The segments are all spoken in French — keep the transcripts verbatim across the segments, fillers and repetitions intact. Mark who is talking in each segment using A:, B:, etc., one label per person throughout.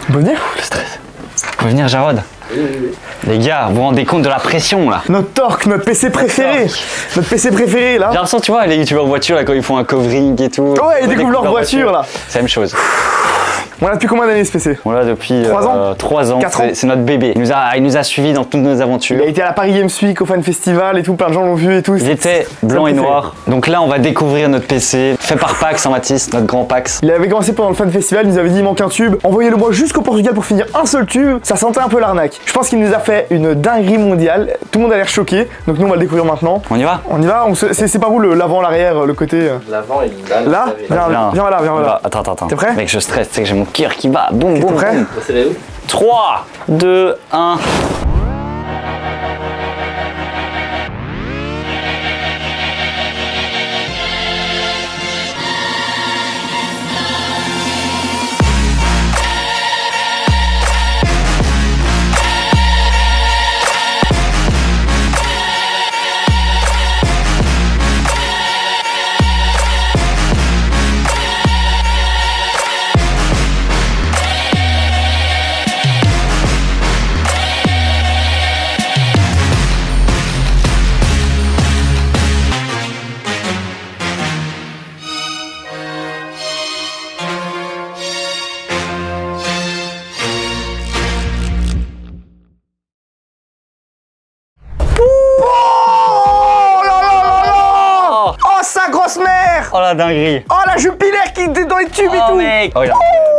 A: On peut venir? Le stress.
B: On peut venir, Jarod?
A: Oui, oui, oui.
B: Les gars, vous vous rendez compte de la pression là?
A: Notre torque, notre P C préféré. Notre P C préféré là.
B: J'ai l'impression, tu vois, les youtubeurs voitures là, quand ils font un covering et tout.
A: Ouais, ils découvrent leur voiture là.
B: C'est la même chose.
A: On l'a depuis combien d'années ce P C?
B: On l'a depuis
A: trois
B: euh,
A: ans.
B: trois ans.
A: quatre ans.
B: C'est notre bébé. Il nous, a, il nous a suivis dans toutes nos aventures.
A: Il a été à la Paris Games Week, au Fan Festival et tout, plein de gens l'ont vu et tout.
B: Il était blanc et noir. Donc là, on va découvrir notre P C, fait par Pax, hein, Mathis, notre grand Pax.
A: Il avait commencé pendant le Fan Festival, il nous avait dit il manque un tube. Envoyez-le moi jusqu'au Portugal pour finir un seul tube. Ça sentait un peu l'arnaque. Je pense qu'il nous a fait une dinguerie mondiale. Tout le monde a l'air choqué. Donc nous, on va le découvrir maintenant.
B: On y va?
A: On y va. C'est par où l'avant, l'arrière, le côté?
C: L'avant et là.
A: Là, viens, viens, viens là, viens là.
B: Attends, attends, attends.
A: T'es prêt?
B: Mec, je stresse, tu sais que j'ai mon cœur qui bat. Boum, boum,
A: T'es prêt?
B: boum.
C: C'est là où?
B: trois, deux, un.
A: Sa grosse mère!
B: Oh la dinguerie!
A: Oh la Jupiler qui était dans les tubes et
B: Oh
A: tout!
B: mec! Oh, il a...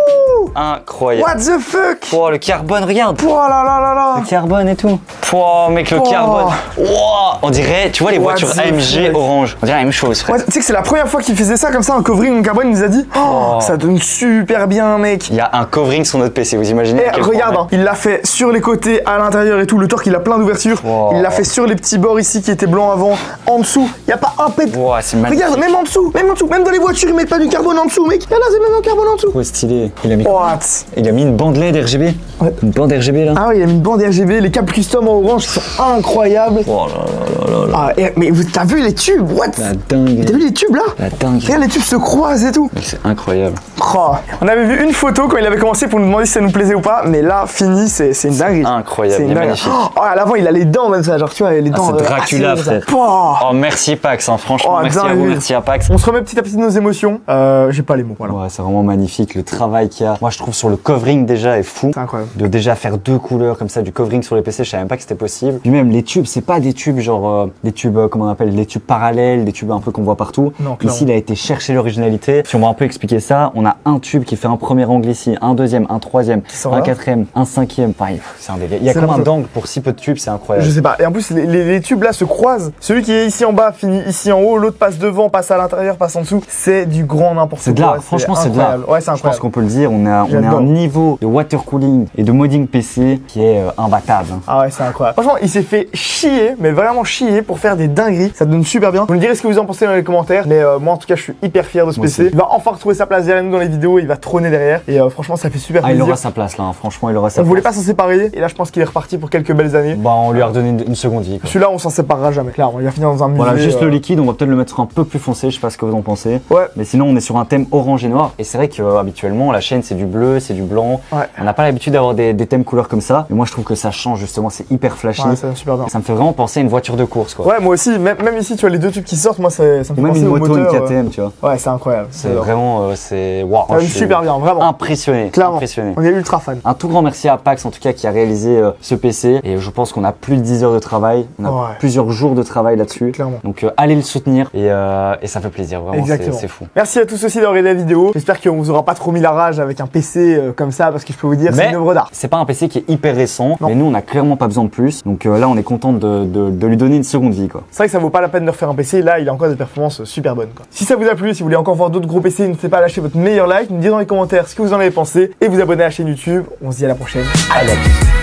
B: Incroyable!
A: What the fuck?
B: Oh le carbone, regarde!
A: Oh là là là là!
B: Le carbone et tout! Oh mec, le
A: Oh.
B: carbone! Wow. On dirait, tu vois les
A: What
B: voitures
A: the
B: A M G
A: fuck.
B: orange. On dirait la même chose, frère.
A: Ouais, tu sais que c'est la première fois qu'il faisait ça comme ça, un covering en carbone, il nous a dit oh,
B: Oh.
A: ça donne super bien mec!
B: Il y a un covering sur notre P C, vous imaginez?
A: Eh,
B: à quel
A: regarde,
B: point,
A: hein, il l'a fait sur les côtés, à l'intérieur et tout, le torque il a plein d'ouvertures.
B: Wow.
A: Il l'a fait sur les petits bords ici qui étaient blancs avant, en dessous, il n'y a pas un pet.
B: Wow, c'est magnifique.
A: Regarde, même en dessous, même en dessous, même dans les voitures ils mettent pas du carbone en dessous mec. Regarde là, c'est même un carbone en dessous.
B: Trop stylé. Il a mis,
A: What?
B: il a mis une bande L E D R G B.
A: Ouais.
B: Une bande R G B là.
A: Ah ouais, il a mis une bande R G B, les câbles custom en orange qui sont incroyables.
B: Oh là là là là là.
A: Ah, et- mais vous- t'as vu les tubes? What?
B: La dingue.
A: T'as vu les tubes là?
B: La dingue.
A: Regarde, les tubes se croisent et tout.
B: Mec, c'est incroyable.
A: Oh. On avait vu une photo quand il avait commencé pour nous demander si ça nous plaisait ou pas, mais là, fini, c'est c'est une dinguerie.
B: Incroyable,
A: C'est
B: il
A: une
B: est
A: dinguerie.
B: magnifique.
A: Oh, à l'avant, il a les dents même ça, genre tu vois, les dents.
B: c'est
A: euh,
B: Dracula,
A: assez-
B: frère.
A: Oh.
B: Oh merci Pax, hein. Franchement,
A: Oh,
B: merci à vous,
A: dingue.
B: merci à Pax.
A: On se remet petit à petit de nos émotions. Euh, J'ai pas les mots, voilà.
B: Ouais, c'est vraiment magnifique le travail qu'il y a. Moi, je trouve sur le covering déjà est fou.
A: C'est incroyable.
B: De déjà faire deux couleurs comme ça, du covering sur les P C, je savais même pas que c'était possible. Puis même les tubes, c'est pas des tubes genre euh, des tubes, euh, comment on appelle, des tubes parallèles, des tubes un peu qu'on voit partout.
A: Non, clairement.
B: Ici, il a été chercher l'originalité. Si on va un peu expliquer ça, on a un tube qui fait un premier angle ici, un deuxième, un troisième,
A: s'en
B: un
A: va.
B: quatrième, un cinquième. Pareil, c'est un délire. Il y a
A: C'est
B: combien
A: n'importe quoi.
B: d'angles pour si peu de tubes, c'est incroyable.
A: Je sais pas. Et en plus, les, les- les tubes là se croisent. Celui qui est ici en bas finit ici en haut, l'autre passe devant, passe à l'intérieur, passe en dessous. C'est du grand n'importe quoi.
B: C'est de l'art, franchement c'est de l'art.
A: incroyable. Ouais, c'est
B: Je pense
A: incroyable.
B: qu'on peut le dire, on a, on a
A: J'adore.
B: un niveau de water cooling et de modding P C qui est euh, imbattable. hein.
A: Ah ouais, c'est incroyable. Franchement, il s'est fait chier, mais vraiment chier pour faire des dingueries. Ça donne super bien. Vous me direz ce que vous en pensez dans les commentaires. Mais euh, moi, en tout cas, je suis hyper fier de ce
B: Moi
A: P C.
B: aussi.
A: Il va enfin retrouver sa place derrière nous dans les vidéos. Il va trôner derrière. Et euh, franchement, ça fait super
B: Ah, il
A: plaisir.
B: aura sa place là, hein. Franchement, il aura sa
A: On
B: place.
A: voulait pas s'en séparer. Et là, je pense qu'il est reparti pour quelques belles années.
B: Bah, on lui a redonné une, une seconde vie. quoi.
A: Celui-là, on s'en séparera jamais. Clairement, il va finir dans un musée.
B: Voilà, juste
A: euh,
B: le liquide, on va peut-être le mettre un peu plus foncé, je sais pas ce que vous en pensez.
A: Ouais.
B: Mais sinon, on est sur un thème orange et noir. Et c'est vrai que euh, habituellement, la chaîne c'est du bleu, c'est du blanc.
A: Ouais.
B: On n'a pas l'habitude d'avoir des, des thèmes couleurs comme ça. Mais moi, je trouve que ça change justement, c'est hyper flashy.
A: Ouais, ça donne super bien.
B: Ça me fait vraiment penser à une voiture de course quoi.
A: Ouais, moi aussi. Même, même ici, tu vois, les deux tubes qui sortent, moi, ça, ça me fait
B: Ou même
A: penser
B: une
A: au
B: moto,
A: moteur.
B: une
A: euh,
B: K T M, tu vois.
A: Ouais, c'est incroyable.
B: C'est
A: J'adore.
B: vraiment, euh, c'est waouh.
A: Ça donne
B: je suis
A: super bien, vraiment.
B: Impressionné.
A: Clairement.
B: Impressionné.
A: On est ultra fan.
B: Un tout grand merci à Pax en tout cas qui a réalisé euh, ce P C et je pense qu'on a plus de dix heures de travail, on a
A: Ouais.
B: plusieurs jours de travail là-dessus.
A: Clairement.
B: Donc euh, allez le soutenir et, euh, et ça fait plaisir, vraiment c'est
A: Exactement.
B: c'est fou.
A: Merci à tous aussi d'avoir regardé la vidéo. J'espère qu'on vous aura pas trop mis la rage avec un P C euh, comme ça parce que je peux vous dire c'est
B: Mais
A: une œuvre d'art.
B: c'est pas un P C qui est hyper récent,
A: Non.
B: mais nous on a clairement pas besoin de plus. Donc euh, là on est content de, de, de lui donner une seconde vie quoi.
A: C'est vrai que ça vaut pas la peine de refaire un P C. Là, il a encore des performances super bonnes. Quoi. Si ça vous a plu, si vous voulez encore voir d'autres gros P C, n'hésitez pas à lâcher votre meilleur like, nous dire dans les commentaires ce que vous en avez pensé et vous abonner à la chaîne YouTube. On se dit à la prochaine.
B: Allez.